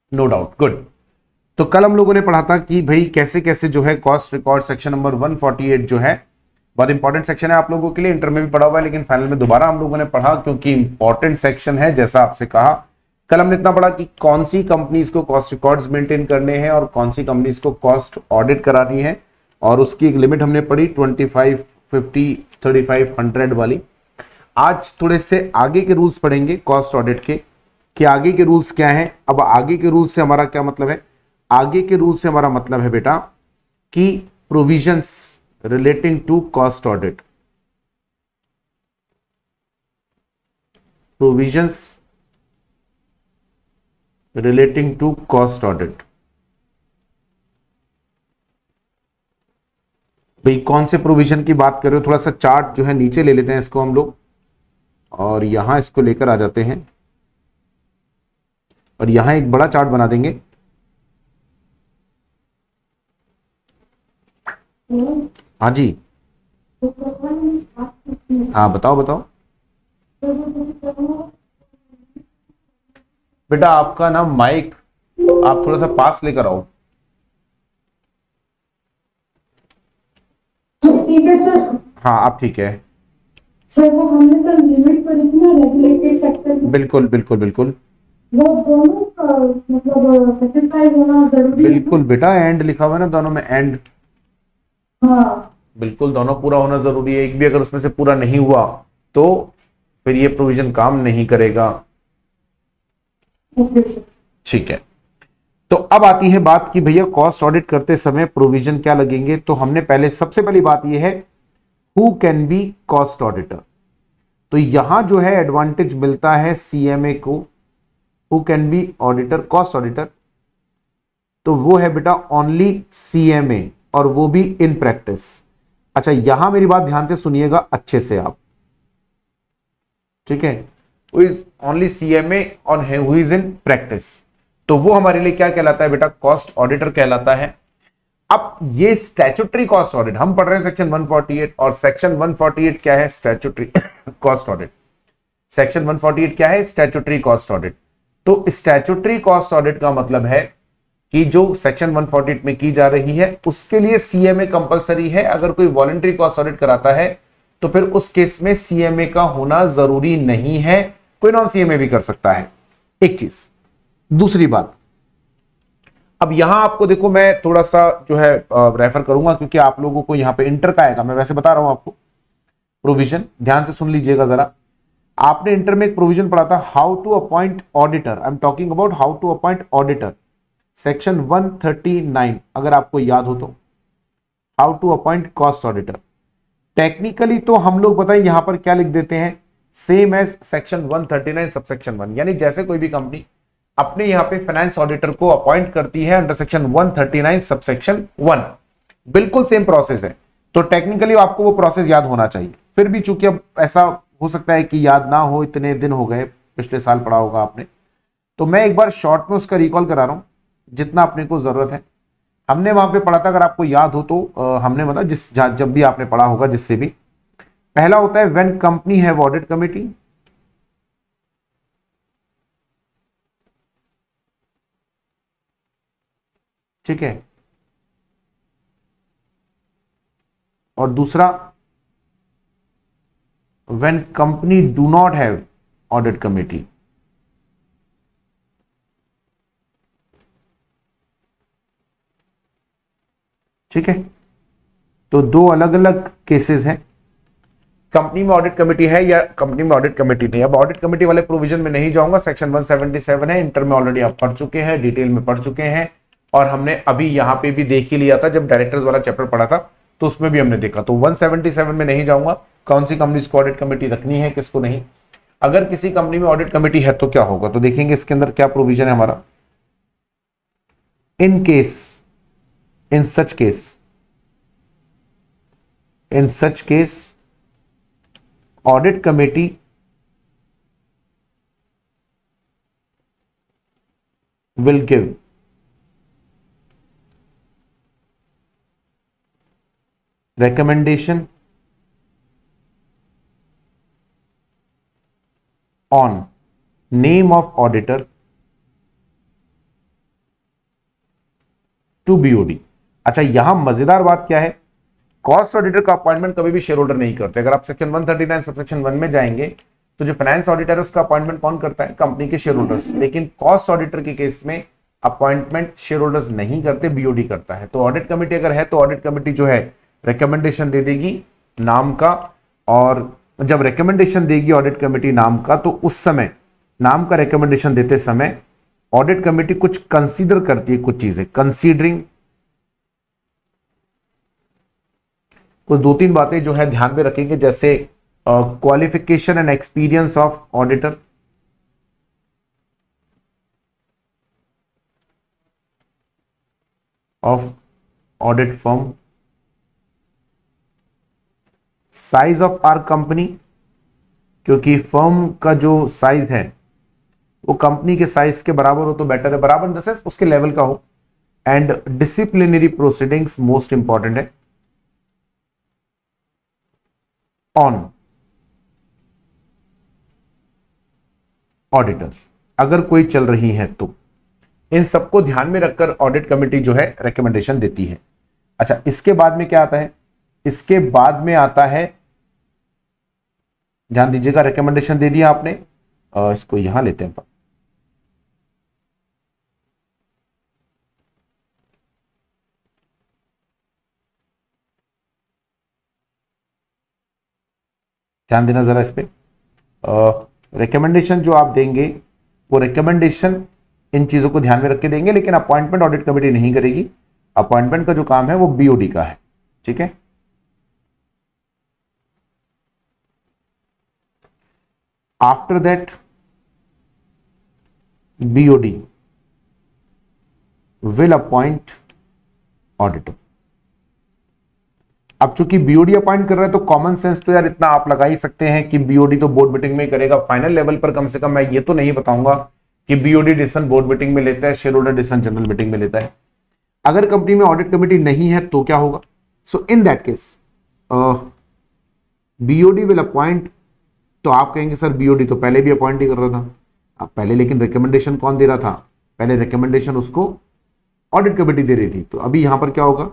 No doubt, good. तो कल हम लोगों ने पढ़ा था कि भाई कैसे कैसे जो है कॉस्ट रिकॉर्ड सेक्शन नंबर 148 जो है बहुत इंपॉर्टेंट सेक्शन है आप लोगों के लिए, इंटर में भी पढ़ा हुआ है लेकिन फाइनल में दोबारा हम लोगों ने पढ़ा क्योंकि इंपॉर्टेंट सेक्शन है। जैसा आपसे कहा कल हमने इतना पढ़ा कि कौन सी कंपनीज को कॉस्ट रिकॉर्ड्स मेंटेन करने हैं और कौन सी कंपनीज को कॉस्ट ऑडिट करानी है, और उसकी एक लिमिट हमने पढ़ी 25, 50, 35, 100 वाली। आज थोड़े से आगे के रूल्स पढ़ेंगे कॉस्ट ऑडिट के, कि आगे के रूल्स क्या हैं। अब आगे के रूल्स से हमारा क्या मतलब है? आगे के रूल से हमारा मतलब है बेटा कि provisions relating to cost audit, provisions relating to cost audit. भाई कौन से प्रोविजन की बात कर रहे हो? थोड़ा सा चार्ट जो है नीचे ले लेते हैं इसको हम लोग, और यहां इसको लेकर आ जाते हैं और यहां एक बड़ा चार्ट बना देंगे। हाँ जी, हाँ बताओ बताओ। बेटा आपका ना माइक आप थोड़ा सा पास लेकर आओ। ठीक है सर। हाँ आप ठीक है। सर वो हमने कल लिमिट पढ़ी थी ना रेगुलेटेड सेक्टर में, बिल्कुल बिल्कुल बिल्कुल वो दोनों का मतलब सेटिस्फाई होना जरूरी है बिल्कुल बेटा, एंड लिखा हुआ है ना दोनों में, एंड। ना? हाँ। बिल्कुल दोनों पूरा होना जरूरी है, एक भी अगर उसमें से पूरा नहीं हुआ तो फिर ये प्रोविजन काम नहीं करेगा। Okay sir. ठीक है, तो अब आती है बात कि भैया कॉस्ट ऑडिट करते समय प्रोविजन क्या लगेंगे। तो हमने पहले सबसे पहली बात यह है who can be cost auditor. तो यहां जो है एडवांटेज मिलता है सीएमए को, who can be auditor, cost auditor. तो वो है बेटा ओनली सीएमए, और वो भी इन प्रैक्टिस। अच्छा यहां मेरी बात ध्यान से सुनिएगा अच्छे से आप, ठीक है? Who is only CMA on who is in practice. तो वो हमारे लिए क्या कहलाता है बेटा? कॉस्ट ऑडिटर कहलाता है। अब ये स्टैट्यूटरी कॉस्ट ऑडिट हम पढ़ रहे हैं सेक्शन 148, और सेक्शन 148 क्या है? Statutory cost audit. सेक्शन 148 क्या है? Statutory cost audit. तो स्टैट्यूटरी कॉस्ट ऑडिट का मतलब है कि जो सेक्शन 148 में की जा रही है उसके लिए सीएमए कंपलसरी है। अगर कोई वॉलंटरी कॉस्ट ऑडिट कराता है तो फिर उस केस में सीएमए का होना जरूरी नहीं है, कोई नॉन सीएमए भी कर सकता है। एक चीज। दूसरी बात, अब यहां आपको देखो मैं थोड़ा सा जो है रेफर करूंगा क्योंकि आप लोगों को यहां पे इंटर का आएगा, मैं वैसे बता रहा हूं आपको प्रोविजन, ध्यान से सुन लीजिएगा जरा। आपने इंटर में एक प्रोविजन पढ़ा था, how to appoint auditor. I am talking about how to appoint auditor, section 139 अगर आपको याद हो तो, how to appoint cost auditor. Technically तो हम लोग बताएं यहां पर क्या लिख देते हैं, सेम एज सेक्शन 139 सबसेक्शन 1, यानी जैसे कोई भी कंपनी अपने यहां पे फाइनेंस ऑडिटर को अपॉइंट करती है अंडर सेक्शन 139 सबसेक्शन 1, बिल्कुल सेम प्रोसेस है। तो टेक्निकली आपको वो प्रोसेस याद होना चाहिए। फिर भी चूंकि अब ऐसा हो सकता है कि याद ना हो, इतने दिन हो गए, पिछले साल पढ़ा होगा आपने, तो मैं एक बार शॉर्ट में उसका रिकॉल करा रहा हूं जितना अपने को जरूरत है। हमने वहां पे पढ़ा था, अगर आपको याद हो तो हमने मतलब जब भी आपने पढ़ा होगा जिससे भी, पहला होता है when company have audit committee, ठीक है, और दूसरा when company do not have audit committee. ठीक है, तो दो अलग अलग केसेस हैं, कंपनी में ऑडिट कमेटी है या कंपनी में ऑडिट कमेटी नहीं। अब ऑडिट कमेटी वाले प्रोविजन में नहीं जाऊंगा, सेक्शन 177 है, इंटर में ऑलरेडी आप पढ़ चुके हैं, डिटेल में पढ़ चुके हैं, और हमने अभी यहां पे भी देख ही लिया था जब डायरेक्टर्स वाला चैप्टर पढ़ा था तो उसमें भी हमने देखा। तो 177 में नहीं जाऊंगा, कौन सी कंपनी को ऑडिट कमेटी रखनी है किसको नहीं। अगर किसी कंपनी में ऑडिट कमेटी है तो क्या होगा, तो देखेंगे इसके अंदर क्या प्रोविजन है हमारा। In case, in such case, in such case audit committee will give recommendation on name of auditor to BOD. अच्छा, यहां मजेदार बात क्या है, कॉस्ट ऑडिटर का अपॉइंटमेंट कभी भी शेयर होल्डर नहीं करते। अगर आप सेक्शन 139 सबसेक्शन 1 में जाएंगे तो जो फाइनेंस ऑडिटर है उसका अपॉइंटमेंट कौन करता है, कंपनी के शेयर होल्डर्स। लेकिन कॉस्ट ऑडिटर के केस में अपॉइंटमेंट शेयर होल्डर्स नहीं करते, बीओडी करता है। तो ऑडिट कमेटी अगर है तो ऑडिट कमेटी जो है रिकमेंडेशन दे देगी नाम का, और जब रिकमेंडेशन देगी ऑडिट कमेटी नाम का, तो उस समय नाम का रिकमेंडेशन देते समय ऑडिट कमेटी कुछ कंसीडर करती है, कुछ चीजें कंसीडरिंग, कुछ 2-3 बातें जो है ध्यान में रखेंगे, जैसे qualification and experience of auditor, of audit firm, size of our company, क्योंकि फर्म का जो साइज है वो कंपनी के साइज के बराबर हो तो बेटर है, बराबर इन द सेंस उसके लेवल का हो। And disciplinary proceedings most important है ऑन ऑडिटर्स, अगर कोई चल रही है तो। इन सबको ध्यान में रखकर ऑडिट कमेटी जो है रिकमेंडेशन देती है। अच्छा, इसके बाद में क्या आता है, इसके बाद में आता है, ध्यान दीजिएगा, रिकमेंडेशन दे दिया आपने, इसको यहां लेते हैं, ध्यान देना जरा इस पे। रिकमेंडेशन जो आप देंगे वो रिकमेंडेशन इन चीजों को ध्यान में रख के देंगे, लेकिन अपॉइंटमेंट ऑडिट कमेटी नहीं करेगी। अपॉइंटमेंट का जो काम है वो बीओडी का है, ठीक है। After that BOD will appoint auditor. अब चूंकि बीओडी अपॉइंट कर रहा है तो कॉमन सेंस तो यार इतना आप लगा ही सकते हैं कि बीओडी तो बोर्ड मीटिंग में ही करेगा। फाइनल लेवल पर कम से कम मैं ये तो नहीं बताऊंगा कि बीओडी डिसीजन बोर्ड मीटिंग में लेता है, shareholder decision general meeting में लेता है। अगर कंपनी में ऑडिट कमेटी नहीं है तो क्या होगा, so in that case BOD will appoint. तो आप कहेंगे सर बीओडी तो पहले भी अपॉइंट ही कर रहा था, अब पहले लेकिन रिकमेंडेशन कौन दे रहा था, पहले रिकमेंडेशन उसको ऑडिट कमेटी दे रही थी। तो अभी यहां पर क्या होगा,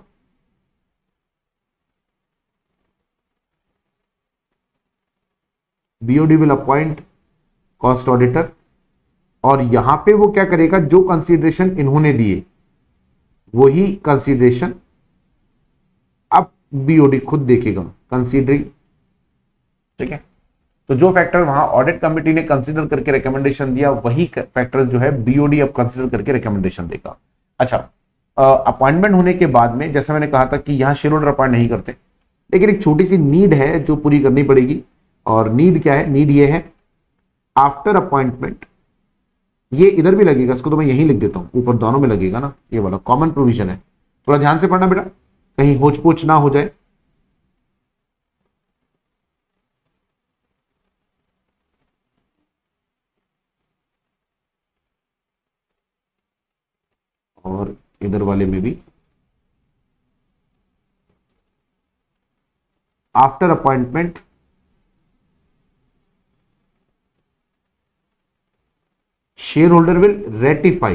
BOD will appoint cost auditor, और यहां पे वो क्या करेगा, जो कंसीडरेशन इन्होंने दिए वही कंसीडरेशन अब बीओडी खुद देखेगा कंसीडरिंग, ठीक है। तो जो फैक्टर वहां ऑडिट कमेटी ने कंसीडर करके रिकमेंडेशन दिया वही फैक्टर जो है बीओडी अब कंसीडर करके रिकमेंडेशन देगा। अच्छा, अपॉइंटमेंट होने के बाद में जैसे मैंने कहा था कि यहां शेयर होल्डर अपॉइंट नहीं करते, लेकिन एक छोटी सी नीड है जो पूरी करनी पड़ेगी। और नीड क्या है, नीड ये है आफ्टर अपॉइंटमेंट, ये इधर भी लगेगा, इसको तो मैं यहीं लिख देता हूं, ऊपर दोनों में लगेगा ना, ये वाला कॉमन प्रोविजन है। थोड़ा ध्यान से पढ़ना बेटा, कहीं होच पोच ना हो जाए। और इधर वाले में भी after appointment shareholder will ratify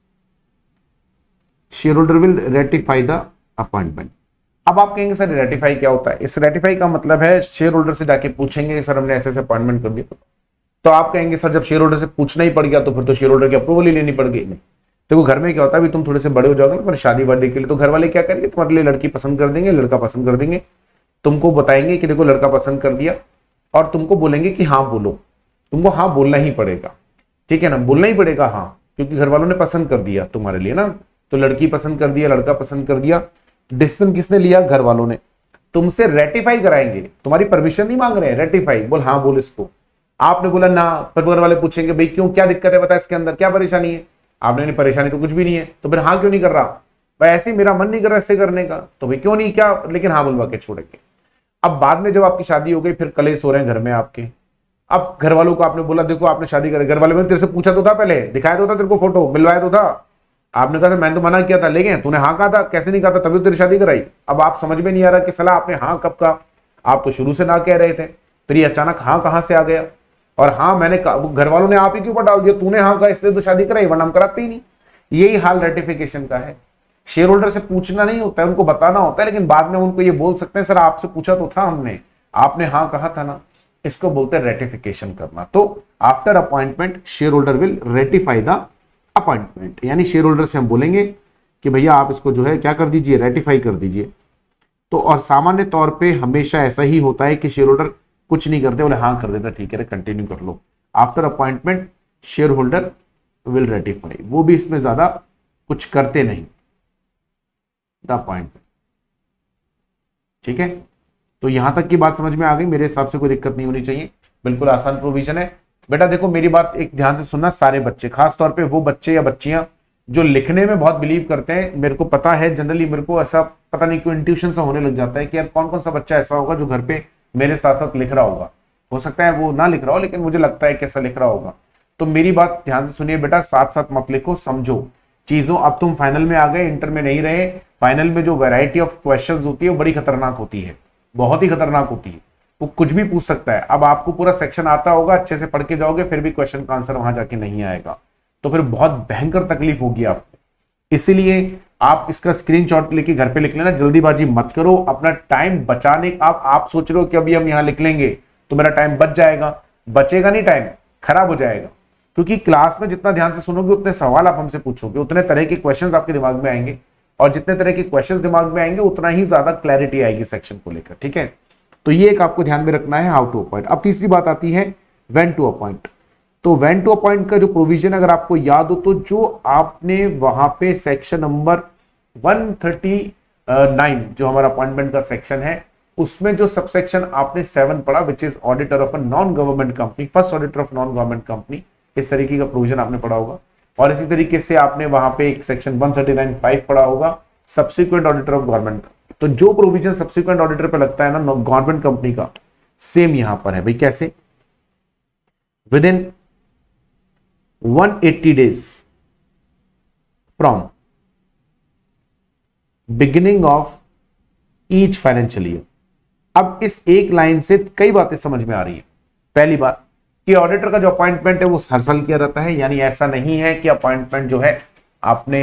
the appointment। अब आप कहेंगे सर रेटिफाई क्या होता है, इस रेटिफाई का मतलब है शेयर होल्डर से जाके पूछेंगे सर हमने ऐसे ऐसे अपॉइंटमेंट कर दिया। तो आप कहेंगे सर जब शेयर होल्डर से पूछना ही पड़ गया तो फिर तो शेयर होल्डर की अप्रूवल ही लेनी पड़ गई। नहीं, देखो घर में क्या होता है, अभी तुम थोड़े से बड़े हो जाओगे पर शादी वादी के लिए तो घर वाले क्या करेंगे, तुम्हारे लिए लड़की पसंद कर देंगे, लड़का पसंद कर देंगे, तुमको बताएंगे कि देखो लड़का पसंद कर दिया, और तुमको बोलेंगे कि हाँ बोलो, तुमको हाँ बोलना ही पड़ेगा, ठीक है ना, बोलना ही पड़ेगा हाँ, क्योंकि घर वालों ने पसंद कर दिया तुम्हारे लिए ना। तो लड़की पसंद कर दिया, लड़का पसंद कर दिया, डिसीजन किसने लिया, घर वालों ने। तुमसे रेटिफाई कराएंगे, तुम्हारी परमिशन नहीं मांग रहे हैं, रेटिफाई, बोल हाँ बोल इसको। आपने बोला ना, पर घर वाले पूछेंगे भाई क्यों, क्या दिक्कत है बता, इसके अंदर क्या परेशानी है। आपने नहीं, परेशानी तो कुछ भी नहीं है, तो फिर हाँ क्यों नहीं कर रहा, भाई ऐसे मेरा मन नहीं कर रहा इससे करने का, तो भाई क्यों नहीं, क्या, लेकिन हाँ बुलवा के छोड़ेंगे। अब बाद में जब आपकी शादी हो गई, फिर कलेश हो रहे हैं घर में आपके, अब घर वालों को आपने बोला देखो आपने शादी करी, घर वाले ने तेरे से पूछा तो था, पहले दिखाया तो था तेरे को, फोटो मिलवाया तो था, आपने कहा था मैंने तो मना किया था, लेकिन तूने हाँ कहा था, कैसे नहीं कहा था, तभी तो तेरी शादी कराई। अब आप समझ में नहीं आ रहा कि सलाह आपने हाँ कब कहा, आप तो शुरू से ना कह रहे थे, फिर ये अचानक हाँ कहां से आ गया। और हाँ मैंने घर वालों ने आप ही के ऊपर डाल दिया, तूने हाँ कहा इसलिए तो शादी कराई, वरना हम कराते ही नहीं। यही हाल रेटिफिकेशन का है। शेयर होल्डर से पूछना नहीं होता है, उनको बताना होता है, लेकिन बाद में उनको ये बोल सकते हैं सर आपसे पूछा तो था हमने, आपने हाँ कहा था ना। इसको बोलते हैं रेटिफिकेशन करना। तो after appointment shareholder will ratify the appointment, यानी शेयर होल्डर से हम बोलेंगे कि भैया आप इसको जो है क्या कर दीजिए, रेटिफाई कर दीजिए। तो और सामान्य तौर पे हमेशा ऐसा ही होता है कि शेयर होल्डर कुछ नहीं करते, बोले हाँ कर देता, ठीक है कंटिन्यू कर लो। After appointment shareholder will ratify, वो भी इसमें ज्यादा कुछ करते नहीं द अपॉइंटमेंट। ठीक है, तो यहां तक की बात समझ में आ गई, मेरे हिसाब से कोई दिक्कत नहीं होनी चाहिए, बिल्कुल आसान प्रोविजन है। बेटा देखो मेरी बात एक ध्यान से सुनना, सारे बच्चे, खास तौर पे वो बच्चे या बच्चियां जो लिखने में बहुत बिलीव करते हैं, मेरे को पता है जनरली, मेरे को ऐसा पता नहीं क्यों इंट्यूशन सा होने लग जाता है कि यार कौन कौन सा बच्चा ऐसा होगा जो घर पे मेरे साथ साथ लिख रहा होगा। हो सकता है वो ना लिख रहा हो, लेकिन मुझे लगता है कैसा लिख रहा होगा। तो मेरी बात ध्यान से सुनिए बेटा, साथ साथ मत लिखो, समझो चीजों। अब तुम फाइनल में आ गए, इंटर में नहीं रहे। फाइनल में जो वैरायटी ऑफ क्वेश्चंस होती है वो बड़ी खतरनाक होती है, बहुत ही खतरनाक होती है, वो कुछ भी पूछ सकता है। अब आपको पूरा सेक्शन आता होगा, अच्छे से पढ़ के जाओगे, फिर भी क्वेश्चन का आंसर वहां जाके नहीं आएगा, तो फिर बहुत भयंकर तकलीफ होगी आपको। इसीलिए आप इसका स्क्रीनशॉट लेके घर पे लिख लेना, जल्दीबाजी मत करो, अपना टाइम बचाने। आप सोच रहे हो कि अभी हम यहां लिख लेंगे तो मेरा टाइम बच जाएगा, बचेगा नहीं, टाइम खराब हो जाएगा। क्योंकि क्लास में जितना ध्यान से सुनोगे उतने सवाल आप हमसे पूछोगे, उतने तरह के क्वेश्चंस आपके दिमाग में आएंगे, और जितने तरह के क्वेश्चंस दिमाग में आएंगे उतना ही ज्यादा क्लैरिटी आएगी सेक्शन को लेकर। ठीक है, तो ये एक आपको ध्यान में रखना है, हाउ टू अपॉइंट। अब तीसरी बात आती है व्हेन टू अपॉइंट। तो व्हेन टू अपॉइंट का जो प्रोविजन अगर आपको याद हो, तो जो आपने वहां पे सेक्शन नंबर 139 जो हमारा अपॉइंटमेंट का सेक्शन है, उसमें जो सबसेक्शन आपने 7 पढ़ा, which is auditor of a non government company, first auditor of non government company, इस तरीके का प्रोविजन आपने पढ़ा होगा। और इसी तरीके से आपने वहां पे एक सेक्शन 139(5) पढ़ा होगा, सब्सिक्वेंट ऑडिटर ऑफ गवर्नमेंट। तो जो प्रोविजन सब्सिक्वेंट ऑडिटर पे लगता है ना गवर्नमेंट कंपनी का, सेम यहां पर है भाई। कैसे? Within 180 days from beginning of each financial year. अब इस एक लाइन से कई बातें समझ में आ रही है। पहली बात कि ऑडिटर का जो अपॉइंटमेंट है वो हर साल किया जाता है, यानी ऐसा नहीं है कि अपॉइंटमेंट जो है आपने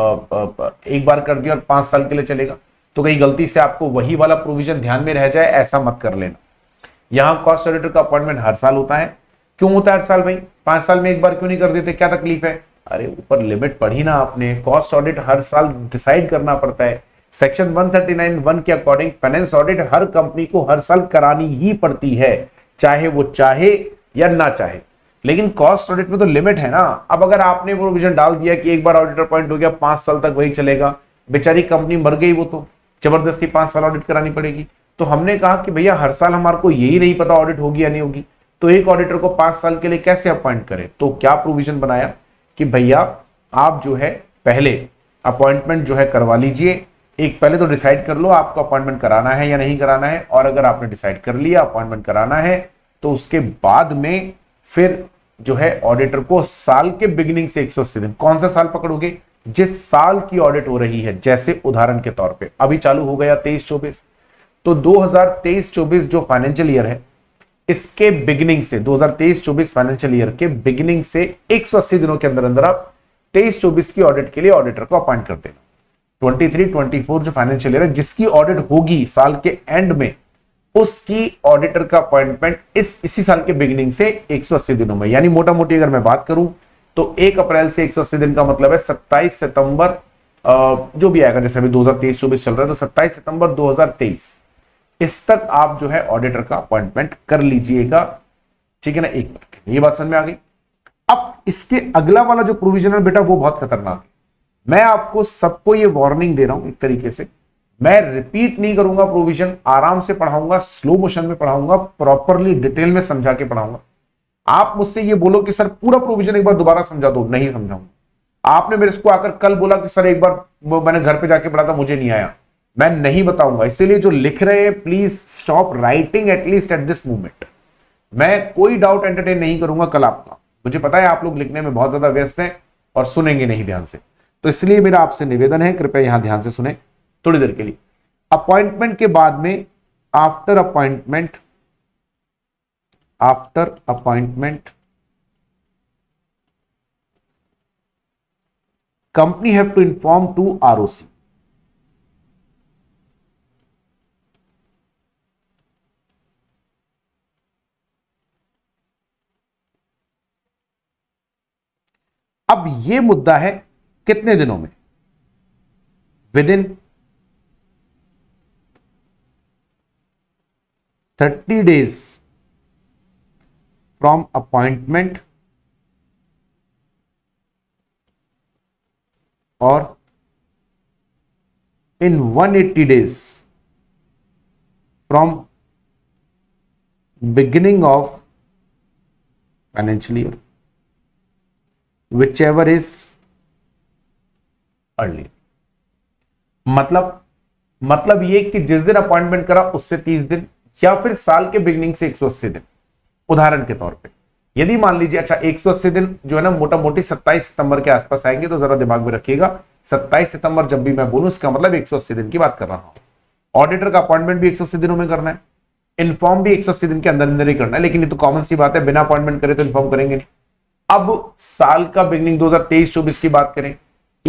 एक बार कर दिया और 5 साल के लिए चलेगा, तो कहीं गलती से आपको वही वाला प्रोविजन ध्यान में रह जाए, ऐसा मत कर लेना। यहां कॉस्ट ऑडिटर का अपॉइंटमेंट हर साल होता है। क्यों होता है हर साल भाई? 5 साल में एक बार क्यों नहीं कर देते? क्या तकलीफ है? अरे ऊपर लिमिट पढ़ी ना आपने, कॉस्ट ऑडिट हर साल डिसाइड करना पड़ता है। सेक्शन 139(1) के अकॉर्डिंग फाइनेंस ऑडिट हर कंपनी को हर साल करानी ही पड़ती है, चाहे वो चाहे या ना चाहे। लेकिन कॉस्ट ऑडिट में तो लिमिट है ना। अब अगर आपने प्रोविजन डाल दिया कि एक बार ऑडिटर अपॉइंट हो गया, 5 साल तक वही चलेगा, बेचारी कंपनी मर गई, वो तो जबरदस्ती 5 साल ऑडिट करानी पड़ेगी। तो हमने कहा कि भैया हर साल हमारे को यही नहीं पता ऑडिट होगी या नहीं होगी, तो एक ऑडिटर को 5 साल के लिए कैसे अपॉइंट करें? तो क्या प्रोविजन बनाया कि भैया आप जो है पहले अपॉइंटमेंट जो है करवा लीजिए। एक पहले तो डिसाइड कर लो आपको अपॉइंटमेंट कराना है या नहीं कराना है, और अगर आपने डिसाइड कर लिया अपॉइंटमेंट कराना है, तो उसके बाद में फिर जो है ऑडिटर को साल के बिगिनिंग से 180 दिन, कौन सा साल पकड़ोगे? जिस साल की ऑडिट हो रही है। जैसे उदाहरण के तौर पे अभी चालू हो गया 23-24, तो 2023-24 जो फाइनेंशियल ईयर है, इसके बिगिनिंग से 2023-24 फाइनेंशियल ईयर के बिगिनिंग से 180 दिनों के अंदर अंदर आप 23-24 की ऑडिट के लिए ऑडिटर को अपॉइंट कर देना। 23-24 जो फाइनेंशियल ईयर है, जिसकी ऑडिट होगी साल के एंड में, उसकी ऑडिटर का अपॉइंटमेंट इसी साल के बिगिनिंग से 180 दिनों में। यानी मोटा मोटी अगर मैं बात करूं तो 1 अप्रैल से 180 दिन का मतलब है 27 सितंबर जो भी आएगा, जैसे अभी 2023-24 चल रहा है, तो 27 सितंबर 2023 इस तक आप जो है ऑडिटर का अपॉइंटमेंट कर लीजिएगा। ठीक है ना? एक मिनट, ये बात समझ में आ गई। अब इसके अगला वाला जो प्रोविजन है बेटा, वो बहुत खतरनाक है। मैं आपको सबको ये वार्निंग दे रहा हूं एक तरीके से, मैं रिपीट नहीं करूंगा प्रोविजन, आराम से पढ़ाऊंगा, स्लो मोशन में पढ़ाऊंगा, प्रॉपरली डिटेल में समझा के पढ़ाऊंगा। आप मुझसे ये बोलो कि सर पूरा प्रोविजन एक बार दोबारा समझा दो, नहीं समझाऊंगा। आपने मेरे को आकर कल बोला कि सर एक बार मैंने घर पे जाके पढ़ा था, मुझे नहीं आया, मैं नहीं बताऊंगा। इसीलिए जो लिख रहे हैं please stop writing at least at this moment. मैं कोई डाउट एंटरटेन नहीं करूंगा कल आपका, मुझे पता है आप लोग लिखने में बहुत ज्यादा व्यस्त हैं और सुनेंगे नहीं ध्यान से, तो इसलिए मेरा आपसे निवेदन है, कृपया यहां ध्यान से सुने थोड़ी देर के लिए। अपॉइंटमेंट के बाद में after appointment company have to inform to ROC. अब ये मुद्दा है कितने दिनों में, within 30 days from appointment or in 180 days from beginning of financial year, whichever is early। मतलब ये कि जिस दिन अपॉइंटमेंट करा उससे 30 दिन या फिर साल के बिगनिंग से 180 दिन। उदाहरण के तौर पे यदि मान लीजिए, अच्छा 180 दिन जो है ना मोटा मोटी 27 सितंबर के आसपास आएंगे, तो जरा दिमाग में रखिएगा 27 सितंबर जब भी मैं बोलूं इसका मतलब 180 दिन की बात कर रहा हूं। ऑडिटर का अपॉइंटमेंट भी 180 दिनों में करना है, इन्फॉर्म भी 180 दिन के अंदर अंदर ही करना है, लेकिन ये तो कॉमन सी बात है, बिना अपॉइंटमेंट करे तो इन्फॉर्म करेंगे नहीं। अब साल का बिगनिंग 2023-24 की बात करें,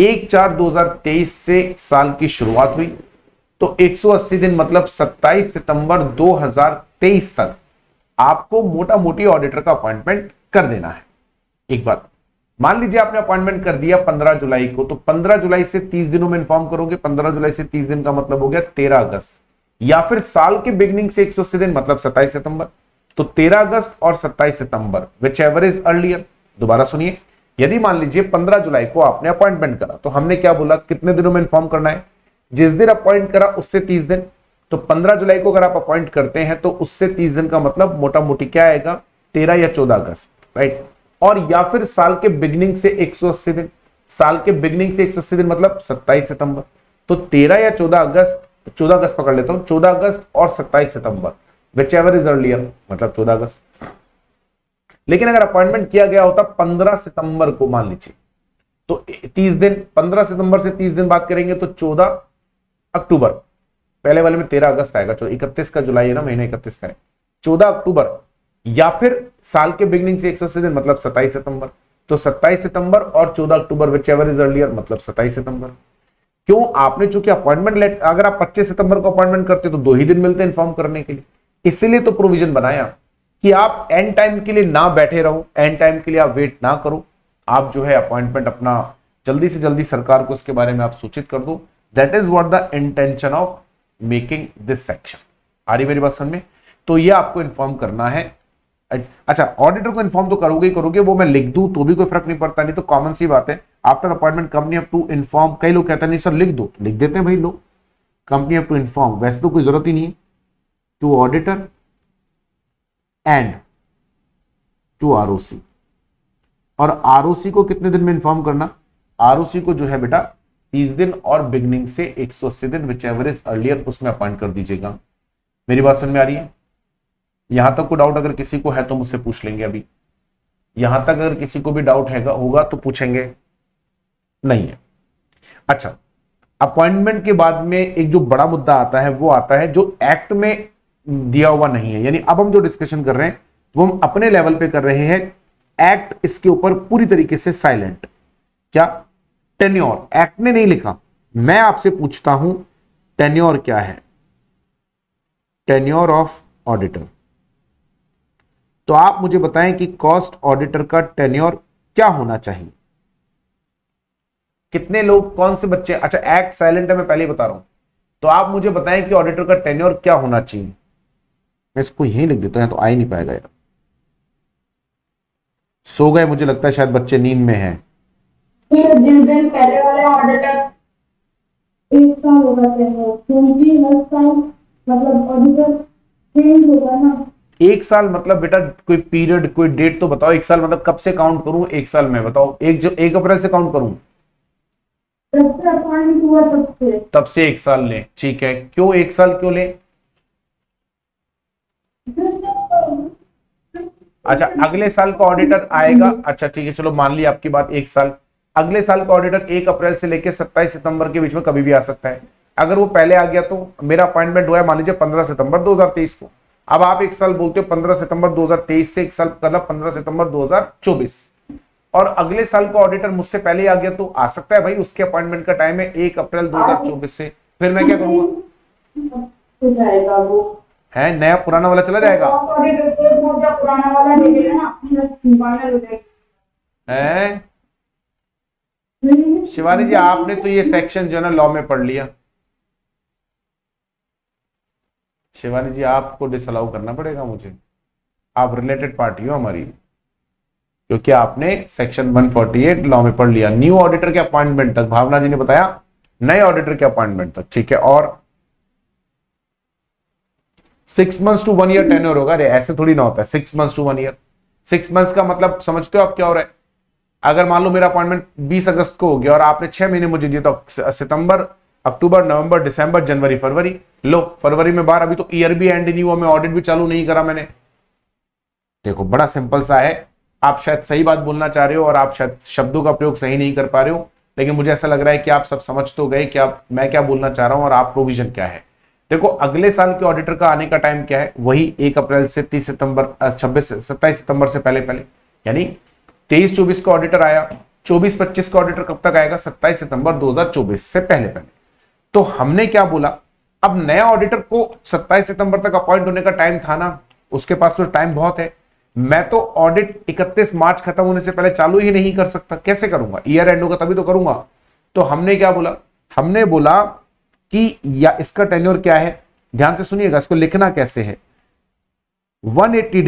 1/4/2023 से साल की शुरुआत हुई, तो 180 दिन मतलब 27 सितंबर 2023 तक आपको मोटा मोटी ऑडिटर का अपॉइंटमेंट कर देना है। एक बात मान लीजिए आपने अपॉइंटमेंट कर दिया 15 जुलाई को, तो 15 जुलाई से 30 दिनों में इन्फॉर्म करोगे। 15 जुलाई से 30 दिन का मतलब हो गया 13 अगस्त, या फिर साल के बिगनिंग से 180 दिन मतलब 27 सितंबर। तो 13 अगस्त और 27 सितंबर विच एवर इज अर्लियर। दोबारा सुनिए, यदि मान लीजिए 15 जुलाई को आपने अपॉइंटमेंट करा, तो हमने क्या बोला, कितने दिनों में इन्फॉर्म करना है, जिस दिन अपॉइंट करा उससे 30 दिन। तो 15 जुलाई को अगर आप अपॉइंट करते हैं तो उससे 30 दिन का मतलब मोटा मोटी क्या आएगा, 13 या 14 अगस्त, राइट। और या फिर साल के बिगनिंग से 180 दिन, साल के बिगनिंग से 180 दिन मतलब 27 सितंबर। तो 13 या 14 अगस्त, 14 अगस्त पकड़ लेता हूं, 14 अगस्त और 27 सितंबर विच एवर इज अर्लियर मतलब 14 अगस्त। लेकिन अगर अपॉइंटमेंट किया गया होता 15 सितंबर को मान लीजिए, तो 30 दिन, 15 सितंबर से 30 दिन बात करेंगे तो 14 अक्टूबर, पहले वाले में 13 अगस्त आएगा, 31 का जुलाई है ना, महीना 31 का है, 14 अक्टूबर, या फिर साल के बिगनिंग से 180 दिन मतलब 27 सितंबर। तो 27 सितंबर और 14 अक्टूबर विच एवर इज अर्लियर मतलब 27 सितंबर। क्यों, आपने चूंकि अपॉइंटमेंट लेट, अगर आप 25 सितंबर को अपॉइंटमेंट करते तो 2 ही दिन मिलते इन्फॉर्म करने के लिए, इसीलिए तो प्रोविजन बनाया कि आप एंड टाइम के लिए ना बैठे रहो, एंड टाइम के लिए आप वेट ना करो, आप जो है अपॉइंटमेंट अपना जल्दी से जल्दी सरकार को इसके बारे में आप सूचित कर दो। That is what the intention of making this section. आ रही मेरी बात समझ में? तो ये आपको इन्फॉर्म करना है। अच्छा, ऑडिटर को इन्फॉर्म तो करोगे ही करोगे, वो मैं लिख दूं तो भी कोई फर्क नहीं पड़ता, नहीं तो कॉमन सी बात है, after appointment company have to inform. कई लोग कहते हैं नहीं सर लिख दो, लिख देते हैं भाई लोग, कंपनी हैव टू इन्फॉर्म, वैसे तो कोई जरूरत ही नहीं है, to auditor and to ROC. और आरओसी को कितने दिन में इन्फॉर्म करना, आरओसी को जो है बेटा 30 दिन और बिगनिंग से 180 दिन विच एवर इज अर्लियर उसमें अपॉइंट कर दीजिएगा। मेरी बात समझ में आ रही है? यहां तक कोई डाउट अगर किसी को है तो मुझसे पूछ लेंगे। अभी यहां तक अगर किसी को भी डाउट होगा तो पूछेंगे, नहीं है? अच्छा, अपॉइंटमेंट के बाद में एक जो बड़ा मुद्दा आता है वो आता है जो एक्ट में दिया हुआ नहीं है। यानी अब हम जो डिस्कशन कर रहे हैं वो हम अपने लेवल पे कर रहे हैं, एक्ट इसके ऊपर पूरी तरीके से साइलेंट। क्या? टेन्योर, एक्ट ने नहीं लिखा। मैं आपसे पूछता हूं टेन्योर क्या है, टेन्योर ऑफ ऑडिटर। तो आप मुझे बताएं कि कॉस्ट ऑडिटर का टेन्योर क्या होना चाहिए। कितने लोग, कौन से बच्चे, अच्छा एक्ट साइलेंट है मैं पहले ही बता रहा हूं, तो आप मुझे बताएं कि ऑडिटर का टेन्योर क्या होना चाहिए। मैं इसको यहीं लिख देता हूं तो आ ही नहीं पाएगा यार। सो गए मुझे लगता है, शायद बच्चे नींद में हैं। जिस दिन पहले वाले ऑडिटर 1 साल होगा क्योंकि हर साल मतलब ऑडिटर चेंज होगा ना। 1 साल मतलब बेटा कोई पीरियड, कोई डेट तो बताओ। 1 साल मतलब कब से काउंट करूं? 1 साल में बताओ, 1 अप्रैल से काउंट करूं? जब से अपॉइंट हुआ तब से 1 साल लें, ठीक है। क्यों 1 साल क्यों लें? अच्छा, अगले साल का ऑडिटर आएगा, अच्छा ठीक है, चलो मान लिया आपकी बात 1 साल। अगले साल का ऑडिटर 1 अप्रैल से लेकर 27 सितंबर के बीच में कभी भी आ सकता है। अगर वो पहले आ गया तो मेरा अपॉइंटमेंट हुआ है मान लीजिए 15 सितंबर 2023 को, अब आप 1 साल बोलते हो 15 सितंबर 2023 से 1 साल मतलब 15 सितंबर 2024, और अगले साल का ऑडिटर मुझसे पहले आ गया तो आ सकता है भाई, उसके अपॉइंटमेंट का टाइम है 1 अप्रैल 2024 से, फिर मैं क्या करूंगा, हो जाएगा वो है नया पुराना वाला चला जाएगा, पुराना वाला देखेगा ना फाइनल हो जाएगा। है शिवानी जी आपने तो ये सेक्शन जो है ना लॉ में पढ़ लिया, शिवानी जी आपको डिसअलाउ करना पड़ेगा मुझे, आप रिलेटेड पार्टी हो हमारी, क्योंकि आपने सेक्शन 148 लॉ में पढ़ लिया। न्यू ऑडिटर के अपॉइंटमेंट तक, भावना जी ने बताया नए ऑडिटर के अपॉइंटमेंट तक, ठीक है। और 6 मंथ्स टू 1 ईयर टेन्योर होगा, अरे ऐसे थोड़ी ना होता है 6 मंथ्स टू 1 ईयर। 6 मंथ्स का मतलब समझते हो आप क्या हो रहा है, अगर मान लो मेरा अपॉइंटमेंट 20 अगस्त को हो गया और आपने 6 महीने मुझे दिए, तो सितंबर, अक्टूबर, नवंबर, दिसंबर, जनवरी, फरवरी, लो फरवरी में बाहर, अभी तो ईयर भी एंड नहीं हुआ, मैं ऑडिट भी चालू नहीं करा मैंने। देखो बड़ा सिंपल सा है, आप शायद सही बात बोलना चाह रहे हो और आप शायद शब्दों का प्रयोग सही नहीं कर पा रहे हो, लेकिन मुझे ऐसा लग रहा है कि आप सब समझ तो गए कि आप मैं क्या बोलना चाह रहा हूं और आप प्रोविजन क्या है। देखो अगले साल के ऑडिटर का आने का टाइम क्या है, वही 1 अप्रैल से 30 सितंबर 27 सितंबर से पहले पहले, यानी 23-24 का ऑडिटर आया, 24-25 का ऑडिटर कब तक आएगा, 27 सितंबर 2024 से पहले पहले। तो हमने क्या बोला, अब नया ऑडिटर को 27 सितंबर तक अपॉइंट होने का टाइम था ना, उसके पास तो टाइम बहुत है, मैं तो ऑडिट 31 मार्च खत्म होने से पहले चालू ही नहीं कर सकता, कैसे करूंगा, ईयर एंड होगा तभी तो करूंगा। तो हमने क्या बोला, हमने बोला कि या इसका टेन्योर क्या है, ध्यान से सुनिएगा, इसको लिखना कैसे है, 180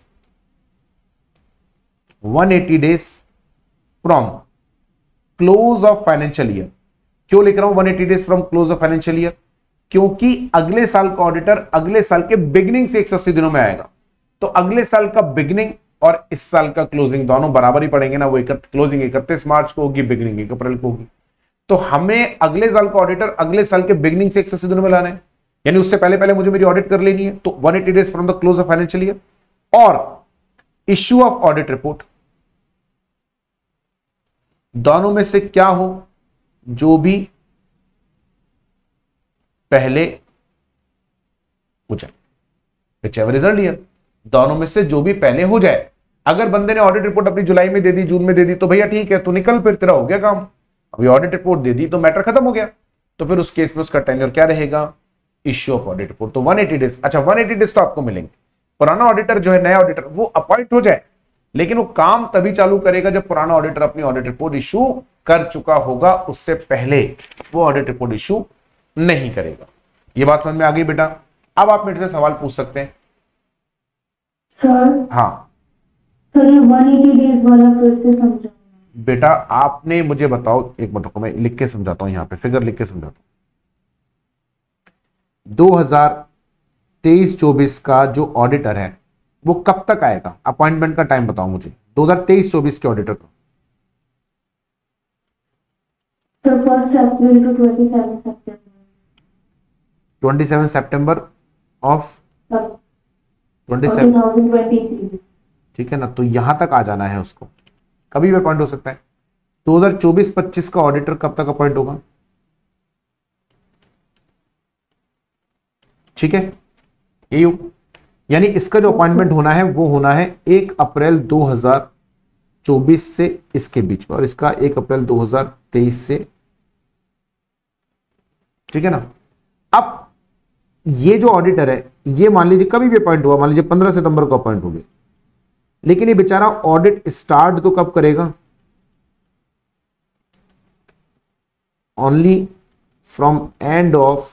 days from close of financial year. क्यों लिख रहा हूं 180 days from close of financial year, क्योंकि अगले साल का ऑडिटर अगले साल के बिगिनिंग से 180 दिनों में आएगा, तो अगले साल का बिगिनिंग और इस साल का क्लोजिंग दोनों बराबर ही पड़ेंगे ना, वो क्लोजिंग 31 मार्च को होगी, बिगिनिंग 1 अप्रैल को होगी। तो हमें अगले साल का ऑडिटर अगले साल के बिगिनिंग से 180 दिनों में लाना है, यानी उससे पहले पहले मुझे मेरी ऑडिट कर लेनी है, तो 180 days from the close of financial year और इश्यू ऑफ ऑडिट रिपोर्ट, दोनों में से क्या हो, जो भी पहले हो जाए, whichever is earlier, दोनों में से जो भी पहले हो जाए। अगर बंदे ने ऑडिट रिपोर्ट अपनी जुलाई में दे दी, जून में दे दी, तो भैया ठीक है, तो निकल, फिर तेरा हो गया काम, अभी ऑडिट रिपोर्ट दे दी तो मैटर खत्म हो गया, तो फिर उस केस में उसका टेन्योर क्या रहेगा, इश्यू ऑफ ऑडिट रिपोर्ट, तो 180 डेज। अच्छा 180 डेज तो आपको मिलेंगे, पुराना ऑडिटर जो है, नया ऑडिटर वो अपॉइंट हो जाए, लेकिन वो काम तभी चालू करेगा जब पुराना ऑडिटर अपनी ऑडिट रिपोर्ट इशू कर चुका होगा, उससे पहले वो ऑडिट रिपोर्ट इशू नहीं करेगा। ये बात समझ में आ गई बेटा। अब आप मेरे से सवाल पूछ सकते हैं। सर हाँ सर, ये 180 डेज वाला फिर से समझाओ बेटा, आपने मुझे बताओ, एक मिनट को मैं लिख के समझाता हूं, यहां पे फिगर लिख के समझाता हूं। 2023-24 का जो ऑडिटर है वो कब तक आएगा, अपॉइंटमेंट का टाइम बताओ मुझे 2023-24 के ऑडिटर का। सर 1 अप्रैल टू 27 सितंबर। 27 सितंबर ऑफ 27, 2023। ठीक है ना, तो यहां तक आ जाना है उसको, कभी भी अपॉइंट हो सकता है। 2024-25 का ऑडिटर कब तक अपॉइंट होगा, ठीक है, यही, यानी इसका जो अपॉइंटमेंट होना है वो होना है 1 अप्रैल 2024 से इसके बीच में, और इसका 1 अप्रैल 2023 से, ठीक है ना। अब ये जो ऑडिटर है ये मान लीजिए कभी भी अपॉइंट हुआ, मान लीजिए 15 सितंबर को अपॉइंट हो गया, लेकिन ये बेचारा ऑडिट स्टार्ट तो कब करेगा, ओनली फ्रॉम एंड ऑफ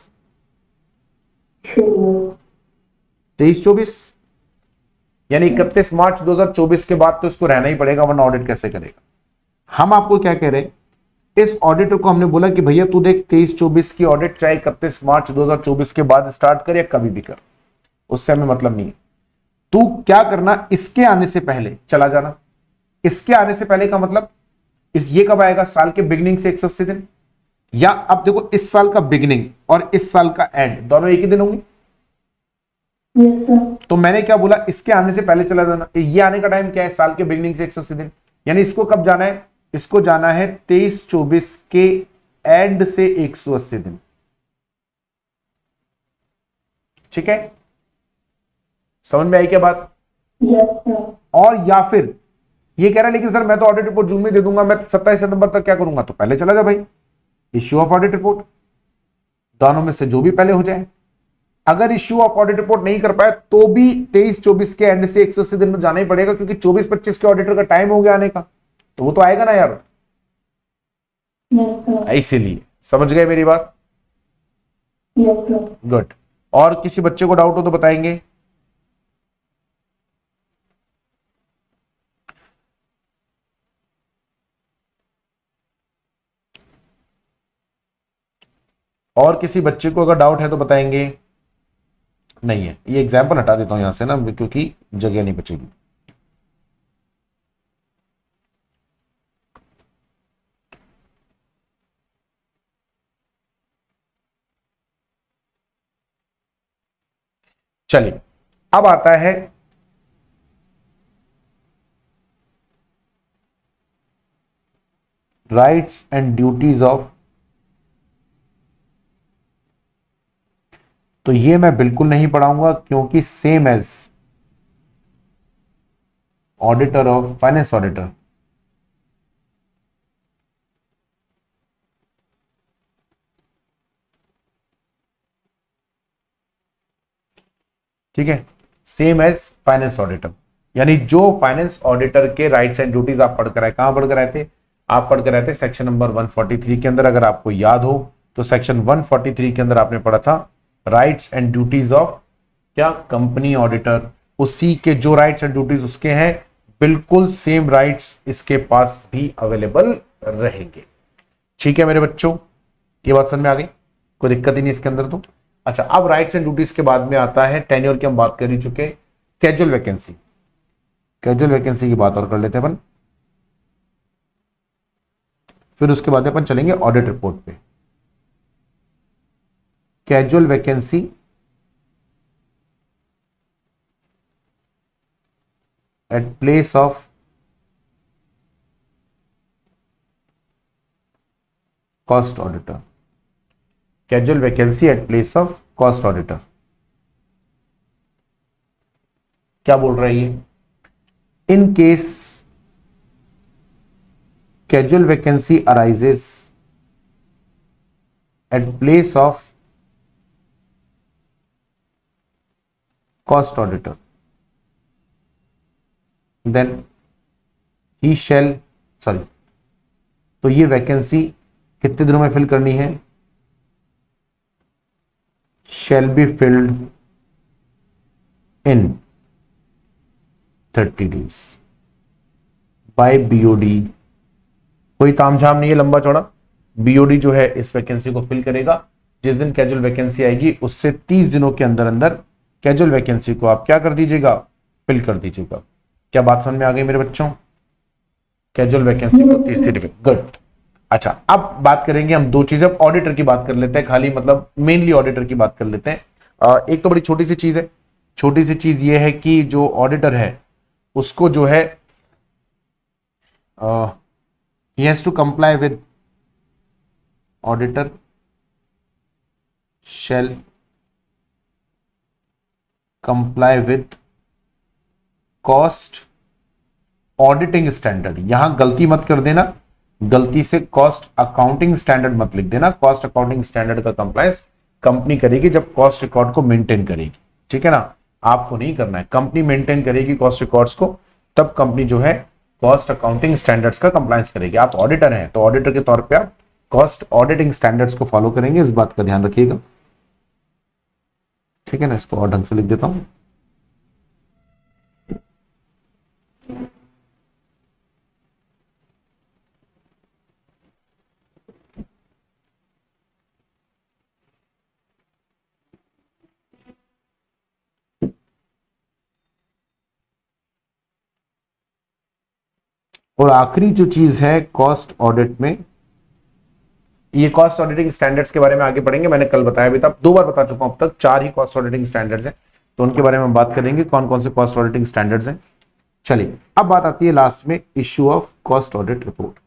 23-24, यानी 31 मार्च 2024 के बाद तो इसको रहना ही पड़ेगा, वरना ऑडिट कैसे करेगा। हम आपको क्या कह रहे हैं, इस ऑडिटर को हमने बोला कि भैया तू देख 23-24 की ऑडिट चाहे 31 मार्च 2024 के बाद स्टार्ट कर या कभी भी कर, उससे हमें मतलब नहीं है। तू क्या करना, इसके आने से पहले चला जाना। इसके आने से पहले का मतलब ये कब आएगा, साल के बिगिनिंग से 180 दिन, या अब देखो इस साल का बिगिनिंग और इस साल का एंड दोनों एक ही दिन होंगे। तो मैंने क्या बोला, इसके आने से पहले चला जाना। ये आने का टाइम क्या है, साल के बिगिनिंग से 180 दिन, यानी इसको कब जाना है, इसको जाना है 23-24 के एंड से 180 दिन, ठीक है, समझ में आई क्या बात। Yes sir. और या फिर ये कह रहा है लेकिन सर मैं तो ऑडिट रिपोर्ट जून में दे दूंगा, मैं 27 सितंबर तक क्या करूंगा, तो पहले चला जा भाई, इश्यू ऑफ ऑडिट रिपोर्ट, दोनों में से जो भी पहले हो जाए। अगर इश्यू ऑफ ऑडिट रिपोर्ट नहीं कर पाए तो भी 23-24 के एंड से 180 दिन में जाना ही पड़ेगा, क्योंकि 24-25 के ऑडिटर का टाइम हो गया आने का, तो वो तो आएगा ना यार, इसीलिए। समझ गए मेरी बात? गुड। और किसी बच्चे को डाउट हो तो बताएंगे। और किसी बच्चे को अगर डाउट है तो बताएंगे। नहीं है, ये एग्जाम्पल हटा देता हूं यहां से ना, क्योंकि जगह नहीं बचेगी। चलिए, अब आता है राइट्स एंड ड्यूटीज ऑफ, तो ये मैं बिल्कुल नहीं पढ़ाऊंगा, क्योंकि same as auditor of finance auditor, ठीक है, सेम एज फाइनेंस ऑडिटर, यानी जो फाइनेंस ऑडिटर के राइट्स एंड ड्यूटीज आप पढ़ कर आए, कहां पढ़ कर आए थे, आप पढ़ कर आए थे सेक्शन नंबर 143 के अंदर। अगर आपको याद हो तो सेक्शन 143 के अंदर आपने पढ़ा था राइट्स एंड ड्यूटीज ऑफ क्या, कंपनी ऑडिटर। उसी के जो राइट्स एंड ड्यूटीज उसके हैं, बिल्कुल सेम राइट्स इसके पास भी अवेलेबल रहेंगे। ठीक है मेरे बच्चों, ये बात समझ में आ गई, कोई दिक्कत ही नहीं इसके अंदर तो। अच्छा, अब राइट्स एंड ड्यूटीज के बाद में आता है टेन्योर की, हम बात कर ही चुके, कैजुअल वैकेंसी। कैजुअल वैकेंसी की बात और कर लेते हैं अपन, फिर उसके बाद अपन चलेंगे ऑडिट रिपोर्ट पे। Casual vacancy at place of cost auditor, casual vacancy at place of cost auditor. क्या बोल रहा है ये, in case casual vacancy arises at place of cost auditor, then he shall, sorry, तो ये वैकेंसी कितने दिनों में फिल करनी है, shall be filled in 30 days by BOD। कोई तामझाम नहीं है, लंबा चौड़ा। BOD जो है इस वैकेंसी को फिल करेगा, जिस दिन कैजुअल वैकेंसी आएगी उससे 30 दिनों के अंदर अंदर कैजुअल वैकेंसी को आप क्या कर दीजिएगा, फिल कर दीजिएगा। क्या बात समझ में आ गई मेरे बच्चों? कैजुअल वैकेंसी को 30 दिन में, गुड। अच्छा, अब बात करेंगे हम दो चीजें, अब ऑडिटर की बात कर लेते हैं, खाली मतलब मेनली ऑडिटर की बात कर लेते हैं। एक तो बड़ी छोटी सी चीज है, छोटी सी चीज ये है कि जो ऑडिटर है उसको जो है he has to comply with, auditor shall comply with cost auditing standard। यहां गलती मत कर देना, गलती से कॉस्ट अकाउंटिंग स्टैंडर्ड मत लिख देना। कॉस्ट अकाउंटिंग स्टैंडर्ड का कंप्लायंस कंपनी करेगी जब कॉस्ट रिकॉर्ड को मेंटेन करेगी, ठीक है ना, आपको नहीं करना है। कंपनी मेंटेन करेगी कॉस्ट रिकॉर्ड्स को, तब कंपनी जो है कॉस्ट अकाउंटिंग स्टैंडर्ड्स का कंप्लायंस करेगी। आप ऑडिटर हैं तो ऑडिटर के तौर पे आप कॉस्ट ऑडिटिंग स्टैंडर्ड्स को फॉलो करेंगे, इस बात का ध्यान रखिएगा, ठीक है ना। इसको और ढंग से लिख देता हूं, और आखिरी जो चीज है कॉस्ट ऑडिट में, ये कॉस्ट ऑडिटिंग स्टैंडर्ड्स के बारे में आगे पढ़ेंगे, मैंने कल बताया भी था, 2 बार बता चुका हूं अब तक, 4 ही कॉस्ट ऑडिटिंग स्टैंडर्ड्स हैं, तो उनके बारे में हम बात करेंगे कौन कौन से कॉस्ट ऑडिटिंग स्टैंडर्ड्स हैं। चलिए, अब बात आती है लास्ट में issue of cost audit report.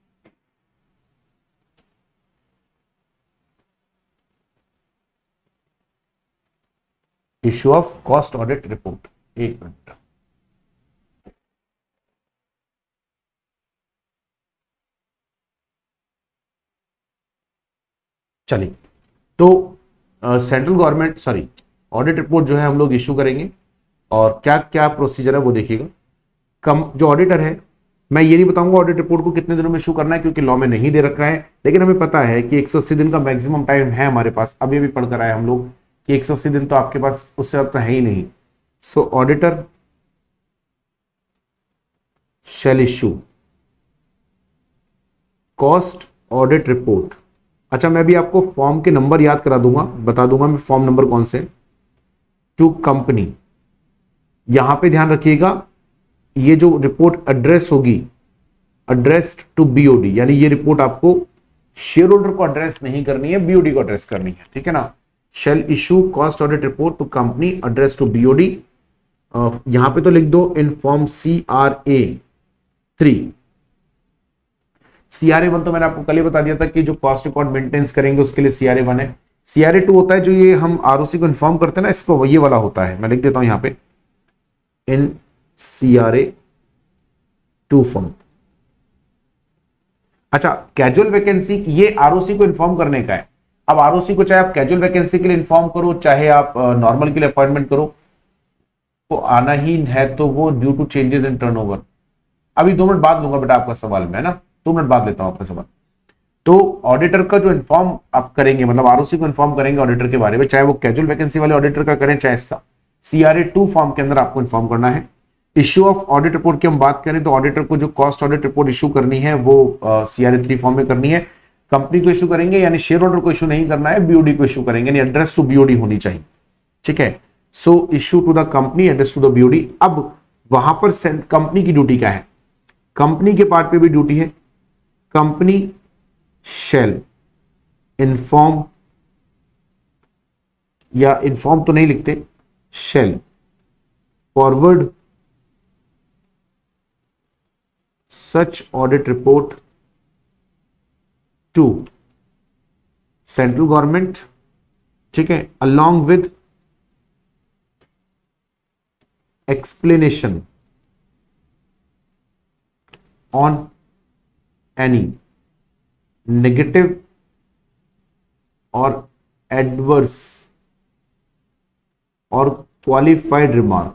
Issue of cost audit report, एक मिनट, चलिए, तो central government sorry audit report जो है हम लोग इशू करेंगे, और क्या क्या प्रोसीजर है वो देखिएगा। जो ऑडिटर है, मैं ये नहीं बताऊंगा ऑडिट रिपोर्ट को कितने दिनों में इशू करना है, क्योंकि लॉ में नहीं दे रखा है, लेकिन हमें पता है कि 180 दिन का मैक्सिमम टाइम है हमारे पास। अभी भी पढ़कर आए हम लोग कि 180 दिन तो आपके पास, उससे अब तो है ही नहीं। So auditor shall issue cost audit report. अच्छा, मैं भी आपको फॉर्म के नंबर याद करा दूंगा, बता दूंगा मैं फॉर्म नंबर कौन से, टू कंपनी। यहां पे ध्यान रखिएगा, ये जो रिपोर्ट एड्रेस होगी, एड्रेस्ड टू बीओडी, यानी ये रिपोर्ट आपको शेयर होल्डर को एड्रेस नहीं करनी है, बीओडी को एड्रेस करनी है, ठीक है ना। Shall issue cost audit report to company address to BOD. यहां पे तो लिख दो इन फॉर्म CRA3। CRA1 तो मैंने आपको कल ही बता दिया था कि जो कॉस्ट रिकॉर्ड मेंटेन्स करेंगे उसके लिए CRA1 है। CRA2 होता है जो ये हम ROC को इन्फॉर्म करते हैं ना, इसको ये वाला होता है, मैं लिख देता हूं यहां पे इन CRA2 फॉर्म। अच्छा, कैजुअल वैकेंसी, ये ROC को इन्फॉर्म करने का है। अब ROC को चाहे आप कैजुअल वैकेंसी के लिए इन्फॉर्म करो, चाहे आप नॉर्मल के लिए अपॉइंटमेंट करो, तो आना ही है, तो वो due to changes in turnover. अभी 2 मिनट बाद लूंगा बेटा आपका सवाल में, है ना, 2 मिनट बाद लेता हूं आपका सवाल। तो ऑडिटर का जो इन्फॉर्म आप करेंगे, मतलब ROC को इन्फॉर्म करेंगे ऑडिटर के बारे में, चाहे वो कैजुअल वैकेंसी वाले ऑडिटर का करें, चाहे इसका, CRA2 फॉर्म के अंदर आपको इन्फॉर्म करना है। इश्यू ऑफ ऑडिट रिपोर्ट की हम बात करें तो ऑडिटर को जो कॉस्ट ऑडिट रिपोर्ट इशू करनी है वो CRA3 फॉर्म में करनी है। कंपनी को इशू करेंगे, यानी शेयर होल्डर को इशू नहीं करना है, बीओडी को इशू करेंगे, यानी एड्रेस टू बीओडी होनी चाहिए, ठीक है। So issue to the company, address to the BOD. अब वहां पर कंपनी की ड्यूटी क्या है, कंपनी के पार्ट पे भी ड्यूटी है, कंपनी शेल इन्फॉर्म, या इन्फॉर्म तो नहीं लिखते, shall forward such audit report to central government, ठीक है, along with explanation on any negative or adverse or qualified remark,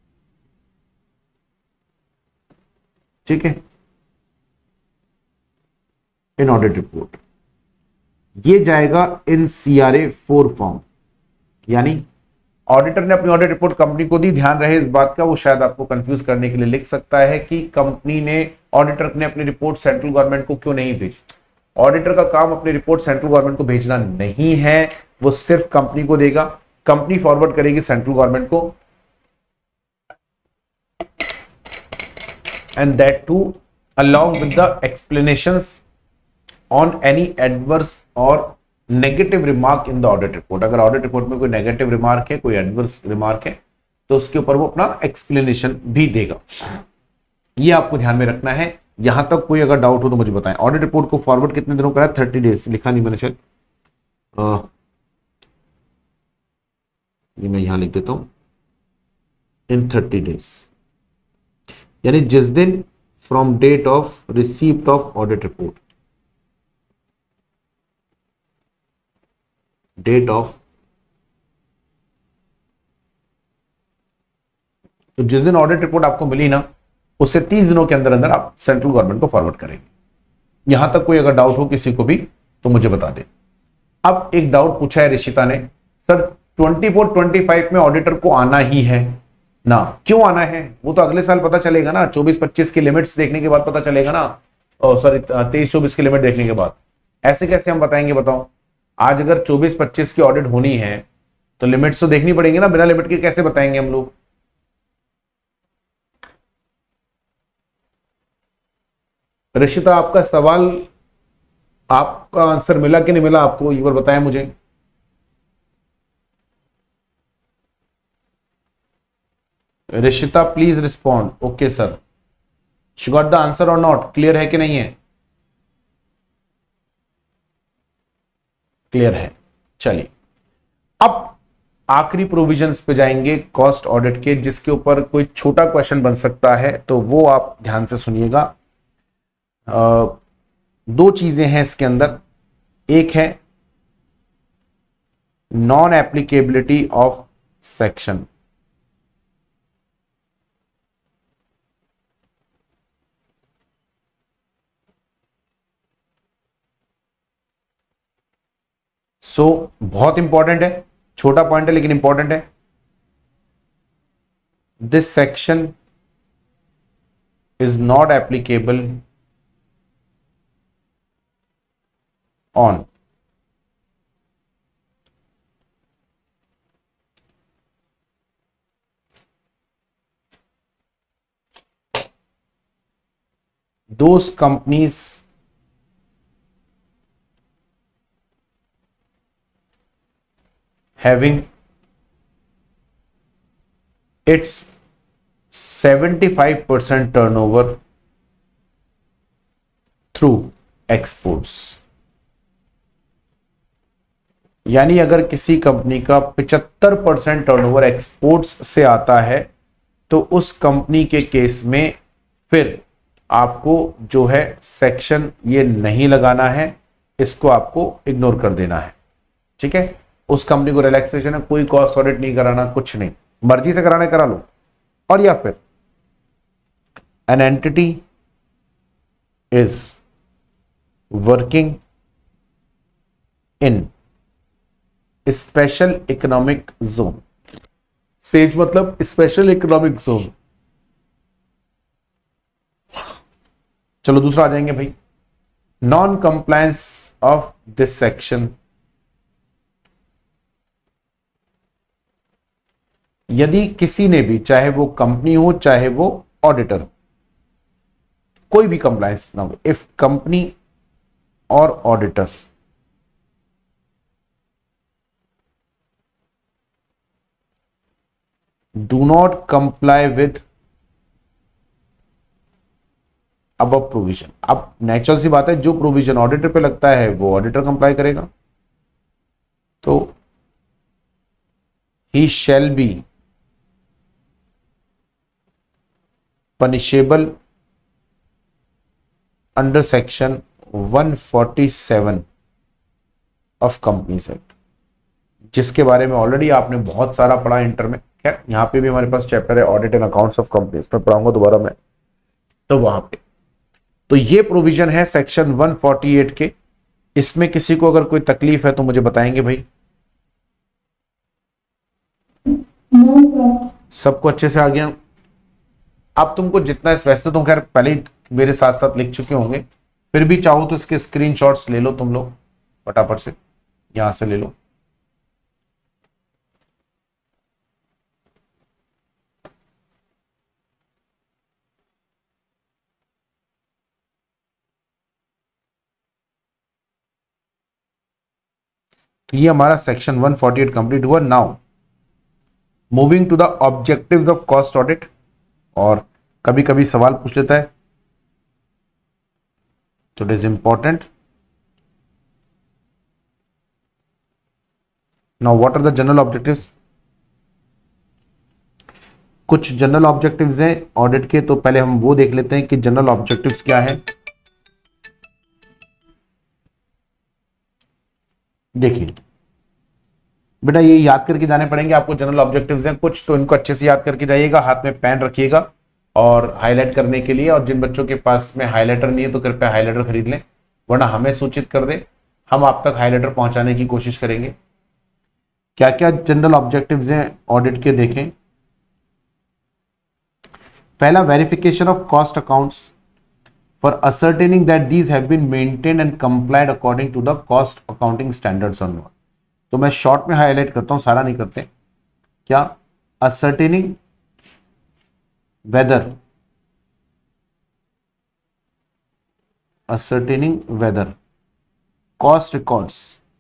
ठीक है, इन ऑडिट रिपोर्ट। ये जाएगा इन CRA4 फॉर्म, यानी ऑडिटर ने अपनी ऑडिट रिपोर्ट कंपनी को दी। ध्यान रहे इस बात का, वो शायद आपको कंफ्यूज करने के लिए लिख सकता है कि कंपनी ने, ऑडिटर ने अपनी रिपोर्ट सेंट्रल गवर्नमेंट को क्यों नहीं भेजी। ऑडिटर का काम अपनी रिपोर्ट सेंट्रल गवर्नमेंट को भेजना नहीं है, वो सिर्फ कंपनी को देगा, कंपनी फॉरवर्ड करेगी सेंट्रल गवर्नमेंट को, and that to along with the explanations on any adverse or negative remark in the audit report. अगर ऑडिट रिपोर्ट में कोई नेगेटिव रिमार्क है, कोई एडवर्स रिमार्क है, तो उसके ऊपर वो अपना एक्सप्लेनेशन भी देगा। ये आपको ध्यान में रखना है। यहां तक कोई अगर डाउट हो तो मुझे बताएं। ऑडिट रिपोर्ट को फॉरवर्ड कितने दिनों का है? 30 डेज। लिखा नहीं मैंने शायद, ये मैं यहां लिख देता हूं, इन 30 डेज, यानी जिस दिन from date of receipt of audit report, date of, तो जिस दिन ऑडिट रिपोर्ट आपको मिली ना, उससे 30 दिनों के अंदर अंदर आप सेंट्रल गवर्नमेंट को फॉरवर्ड करेंगे। यहां तक कोई अगर डाउट हो किसी को भी तो मुझे बता दें। अब एक डाउट पूछा है ऋषिता ने, सर 24-25 में ऑडिटर को आना ही है ना, क्यों आना है? वो तो अगले साल पता चलेगा ना, 24-25 की लिमिट्स देखने के बाद पता चलेगा ना, सॉरी 23-24 की लिमिट देखने के बाद। ऐसे कैसे हम बताएंगे बताओ? आज अगर 24-25 की ऑडिट होनी है तो लिमिट्स तो देखनी पड़ेंगी ना, बिना लिमिट के कैसे बताएंगे हम लोग? ऋषिता आपका सवाल, आपका आंसर मिला कि नहीं मिला आपको, एक बार बताएं मुझे। Rishita please respond. Okay sir, she got the answer और नॉट? क्लियर है कि नहीं है? क्लियर है। चलिए अब आखिरी प्रोविजंस पे जाएंगे कॉस्ट ऑडिट के, जिसके ऊपर कोई छोटा क्वेश्चन बन सकता है, तो वो आप ध्यान से सुनिएगा। 2 चीजें हैं इसके अंदर, एक है नॉन एप्लीकेबिलिटी ऑफ सेक्शन, बहुत इंपॉर्टेंट है, छोटा पॉइंट है लेकिन इंपॉर्टेंट है। This section is not applicable on those companies having its 75% turnover through exports। यानी अगर किसी कंपनी का 75% टर्नओवर एक्सपोर्ट्स से आता है तो उस कंपनी के केस में फिर आपको जो है सेक्शन ये नहीं लगाना है, इसको आपको इग्नोर कर देना है। ठीक है, उस कंपनी को रिलैक्सेशन है, कोई कॉस्ट ऑडिट नहीं कराना, कुछ नहीं, मर्जी से कराना करा लो। और या फिर an entity is working in special economic zone, SEZ मतलब स्पेशल इकोनॉमिक जोन। चलो दूसरा आ जाएंगे भाई, non compliance of this section, यदि किसी ने भी, चाहे वो कंपनी हो चाहे वो ऑडिटर, कोई भी कंप्लायंस ना हो, इफ कंपनी और auditor do not comply with अब प्रोविजन। अब नेचुरल सी बात है, जो प्रोविजन ऑडिटर पे लगता है वो ऑडिटर कंप्लाई करेगा, तो ही shall be punishable under section 147 of companies act, जिसके बारे में ऑलरेडी आपने बहुत सारा पढ़ा इंटर में। खैर यहां पे भी हमारे पास चैप्टर है audit and accounts of companies, में पढ़ाऊंगा दोबारा मैं, तो वहां पे तो ये प्रोविजन है सेक्शन 148 के। इसमें किसी को अगर कोई तकलीफ है तो मुझे बताएंगे भाई। सबको अच्छे से आ गया? अब तुमको जितना, वैसे तो खैर पहले ही मेरे साथ साथ लिख चुके होंगे, फिर भी चाहो तो इसके स्क्रीनशॉट्स ले लो तुम लोग फटाफट से, यहां से ले लो। तो ये हमारा सेक्शन 148 कंप्लीट हुआ। Now moving to the objectives of cost audit, और कभी कभी सवाल पूछ लेता है, तो it is important. Now what are the general objectives? कुछ जनरल ऑब्जेक्टिव्स हैं ऑडिट के, तो पहले हम वो देख लेते हैं कि जनरल ऑब्जेक्टिव्स क्या है। देखिए बेटा, ये याद करके जाने पड़ेंगे आपको, जनरल ऑब्जेक्टिव्स हैं कुछ, तो इनको अच्छे से याद करके जाइएगा, हाथ में पेन रखिएगा और हाईलाइट करने के लिए। और जिन बच्चों के पास में हाईलाइटर नहीं है तो कृपया हाईलाइटर खरीद लें, वरना हमें सूचित कर दे, हम आप तक हाईलाइटर पहुंचाने की कोशिश करेंगे। क्या क्या जनरल ऑब्जेक्टिव्स हैं ऑडिट के, देखें। पहला, verification of cost accounts for ascertaining that these have been maintained and complied according to the cost accounting standards or not। तो मैं शॉर्ट में हाईलाइट करता हूं, सारा नहीं करते। क्या? ascertaining whether cost records,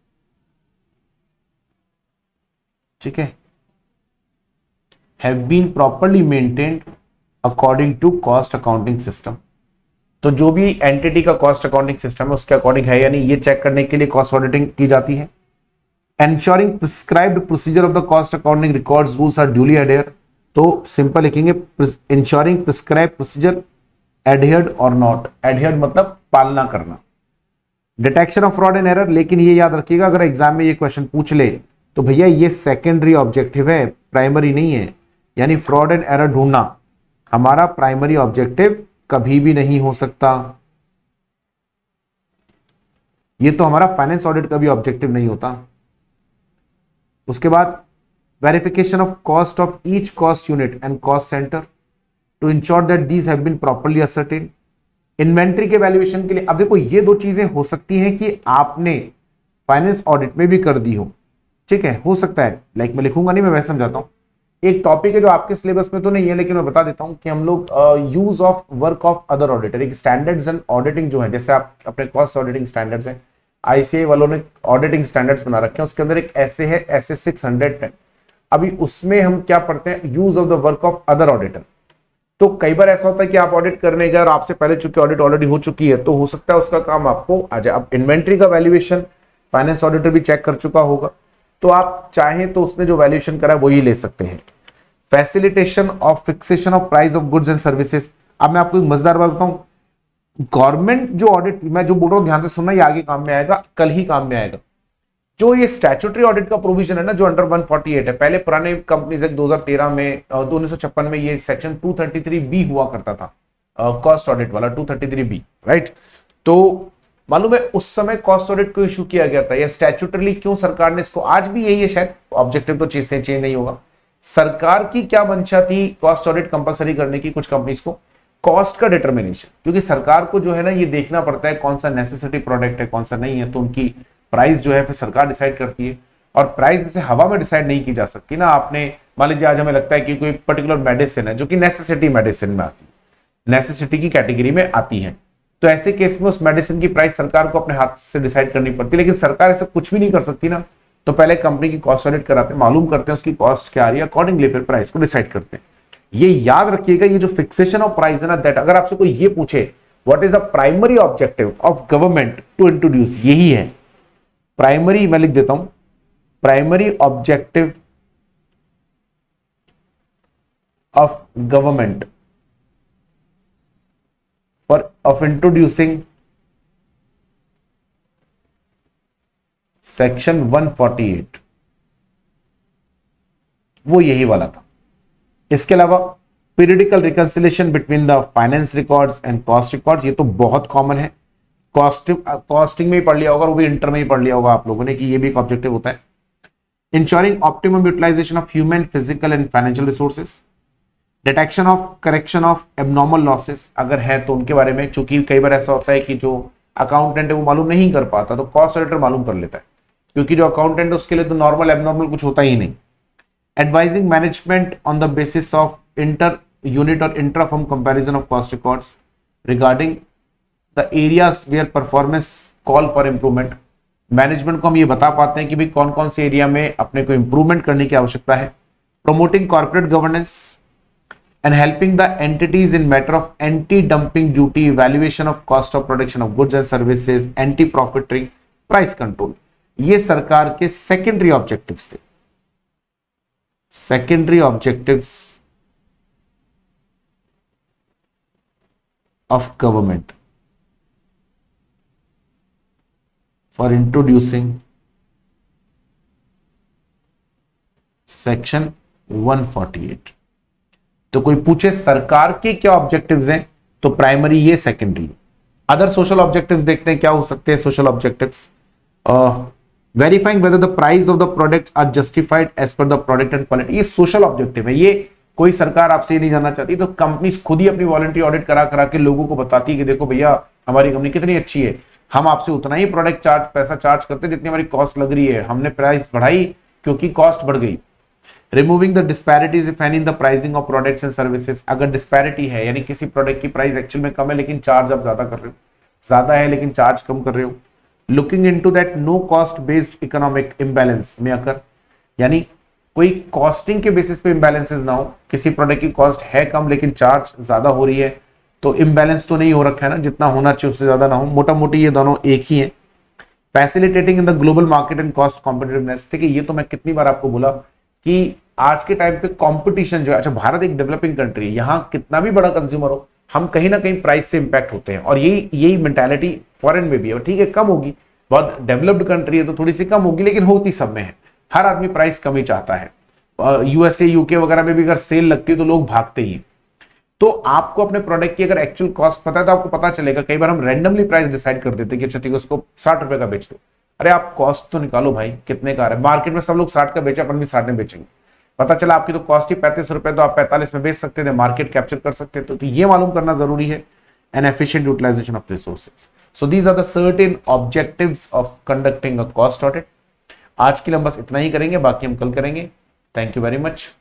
ठीक है, have been properly maintained according to cost accounting system। तो जो भी एंटिटी का कॉस्ट अकाउंटिंग सिस्टम है उसके अकॉर्डिंग है, यानी ये चेक करने के लिए कॉस्ट ऑडिटिंग की जाती है। Ensuring prescribed procedure of the cost accounting records rules are duly adhere, तो सिंपल लिखेंगे इंश्योरिंग प्रिस्क्राइब प्रोसीजर एडहेयर्ड और नॉट। एडहेयर्ड मतलब पालना करना। Detection of fraud and error, लेकिन ये याद रखिएगा अगर एग्जाम में ये क्वेश्चन पूछ ले तो भैया ये सेकेंडरी ऑब्जेक्टिव है, प्राइमरी नहीं है। यानी फ्रॉड एंड एरर ढूंढना हमारा प्राइमरी ऑब्जेक्टिव कभी भी नहीं हो सकता। ये तो हमारा फाइनेंस ऑडिट का भी ऑब्जेक्टिव नहीं होता। उसके बाद verification of cost of each cost unit and cost centre to ensure that these have been properly ascertain. Inventory के वैल्यूएशन के लिए अब देखो ये दो चीजें हो सकती हैं कि आपने फाइनेंस ऑडिट में भी कर दी हो, ठीक है, हो सकता है, लाइक मैं लिखूंगा नहीं, मैं वैसे समझाता हूं। एक टॉपिक है जो आपके सिलेबस में तो नहीं है, लेकिन मैं बता देता हूं कि हम लोग use of work of other auditor, एक स्टैंडर्ड्स एंड ऑडिटिंग जो है, जैसे आप अपने कॉस्ट ऑडिटिंग स्टैंडर्ड्स हैं, आईसीए वालों ने ऑडिटिंग स्टैंडर्ड्स बना रखे हैं, उसके अंदर एक ऐसे है ऐसे 610। अभी उसमें हम क्या पढ़ते हैं, use of the work of other auditor. तो कई बार ऐसा होता है कि आप ऑडिट करने गए और आपसे पहले चूंकि ऑडिट ऑलरेडी हो चुकी है, तो हो सकता है उसका काम आपको आ जाए। अब इन्वेंट्री का वैल्यूएशन फाइनेंस ऑडिटर भी चेक कर चुका होगा, तो आप चाहें तो उसने जो वैल्यूएशन करा है वही ले सकते हैं। Facilitation of fixation of price of goods and services. अब मैं आपको एक मजेदार बात बताऊं, गवर्नमेंट जो ऑडिट, मैं जो बोल रहा हूं ध्यान से सुनना, ये आगे काम में आएगा, कल ही काम में आएगा। जो ये स्टैट्यूटरी ऑडिट का प्रोविजन है ना, जो अंडर 148 है, पहले पुराने कंपनीज एक्ट 2013 में 1956 में ये सेक्शन 233B हुआ करता था, कॉस्ट ऑडिट वाला 233B, राइट। तो मालूम है उस समय कॉस्ट ऑडिट को इशू किया गया था, या स्टैट्यूटरली क्यों सरकार ने इसको, आज भी यही है शायद, ऑब्जेक्टिव तो चीज से चेंज नहीं होगा। सरकार की क्या मंशा थी कॉस्ट ऑडिट कंपलसरी करने की कुछ कंपनीज को, कॉस्ट का डिटर्मिनेशन, क्योंकि सरकार को जो है ना ये देखना पड़ता है कौन सा नेसेसिटी प्रोडक्ट है कौन सा नहीं है, तो उनकी प्राइस जो है फिर सरकार डिसाइड करती है। और प्राइस जैसे हवा में डिसाइड नहीं की जा सकती ना। आपने मान लीजिए आज हमें लगता है कि कोई पर्टिकुलर मेडिसिन है जो कि नेसेसिटी मेडिसिन में आती है, नेसेसिटी की कैटेगरी में आती है, तो ऐसे केस में उस मेडिसिन की प्राइस सरकार को अपने हाथ से डिसाइड करनी पड़ती है। लेकिन सरकार ऐसा कुछ भी नहीं कर सकती ना, तो पहले कंपनी की कॉस्ट ऑडिट कराते हैं, मालूम करते हैं उसकी कॉस्ट क्या आ रही है, अकॉर्डिंगली फिर प्राइस को डिसाइड करते हैं। ये याद रखिएगा, ये जो फिक्सेशन ऑफ प्राइस है ना, दैट अगर आपसे कोई ये पूछे what is the primary objective of government to introduce, यही है प्राइमरी, मैं लिख देता हूं, primary objective of government for of introducing section 148, वो यही वाला था। इसके अलावा periodical reconciliation between the finance records and cost records, ये तो बहुत कॉमन है, कॉस्टिंग में ही पढ़ लिया होगा, वो भी इंटर में ही पढ़ लिया होगा आप लोगों ने कि ये भी एक ऑब्जेक्टिव होता है। Ensuring optimum utilisation of human, physical and financial resources, detection of correction of abnormal losses, अगर है तो उनके बारे में, चूंकि कई बार ऐसा होता है कि जो अकाउंटेंट है वो मालूम नहीं कर पाता, तो कॉस्ट ऑडिटर मालूम कर लेता है, क्योंकि जो अकाउंटेंट है उसके लिए तो नॉर्मल एबनॉर्मल कुछ होता ही नहीं। Advising management on the basis of inter unit और intra firm comparison of cost records regarding the areas where performance call for improvement. Management को हम ये बता पाते हैं कि भाई कौन कौन से एरिया में अपने को इंप्रूवमेंट करने की आवश्यकता है। Promoting corporate governance and helping the entities in matter of anti dumping duty, valuation of cost of production of goods and services, anti profiteering, price control, ये सरकार के सेकेंडरी ऑब्जेक्टिव्स थे। Secondary objectives of government for introducing section 148। तो कोई पूछे सरकार के क्या ऑब्जेक्टिव्स हैं, तो प्राइमरी ये, सेकेंडरी। अदर सोशल ऑब्जेक्टिव्स देखते हैं क्या हो सकते हैं social objectives. Verifying whether the price of the products are justified as per the product and quality, ये सोशल ऑब्जेक्टिव है। ये कोई सरकार आपसे ये नहीं जानना चाहती, तो कंपनीज खुद ही अपनी वॉलंटरी ऑडिट करा करा के लोगों को बताती है कि देखो भैया हमारी कंपनी कितनी अच्छी है, हम आपसे उतना ही प्रोडक्ट पैसा चार्ज करते जितनी हमारी कॉस्ट लग रही है, हमने प्राइस बढ़ाई क्योंकि कॉस्ट बढ़ गई। Removing the disparities if any in the pricing of products and services, अगर डिस्पैरिटी है यानी किसी प्रोडक्ट की प्राइस एक्चुअल में कम है लेकिन चार्ज आप ज्यादा कर रहे हो, ज्यादा है लेकिन चार्ज कम कर रहे हो। Looking into that no cost based economic imbalance में अकर, यानी कोई कॉस्टिंग के बेसिस पे इम्बैलेंसेस ना हो, किसी प्रोडक्ट की कॉस्ट है कम लेकिन चार्ज ज्यादा हो रही है, तो इम्बैलेंस तो नहीं हो रखा है ना, जितना होना चाहिए उससे ज्यादा ना हो, मोटा मोटी ये दोनों एक ही है। Facilitating in the global market and cost competitiveness, ठीक है, ये तो मैं कितनी बार आपको बोला कि आज के टाइम पे कंपटीशन जो है, अच्छा भारत एक डेवलपिंग कंट्री है, यहाँ कितना भी बड़ा कंज्यूमर हो, हम कहीं ना कहीं प्राइस से इंपैक्ट होते हैं, और यही मेंटालिटी फॉरेन में भी है। ठीक है कम होगी, बहुत डेवलप्ड कंट्री है तो थोड़ी सी कम होगी, लेकिन होती सब में है। हर आदमी प्राइस कम ही चाहता है। यूएसए यूके वगैरह में भी अगर सेल लगती है तो लोग भागते ही। तो आपको अपने प्रोडक्ट की अगर एक्चुअल कॉस्ट पता है तो आपको पता चलेगा। कई बार हम रैंडमली प्राइस डिसाइड कर देते हैं कि अच्छा ठीक है उसको 60 रुपए का बेच दो। अरे आप कॉस्ट तो निकालो भाई, कितने का आ रहा है। मार्केट में सब लोग 60 का बेचे, अपन भी 60 में बेचेंगे। पता चला आपकी तो कॉस्ट ही 35 रुपए, तो आप 45 में बेच सकते थे, मार्केट कैप्चर कर सकते थे। तो ये मालूम करना जरूरी है, an efficient utilisation of resources. So these are the certain objectives of conducting a cost audit. आज के लिए हम बस इतना ही करेंगे, बाकी हम कल करेंगे। Thank you very much.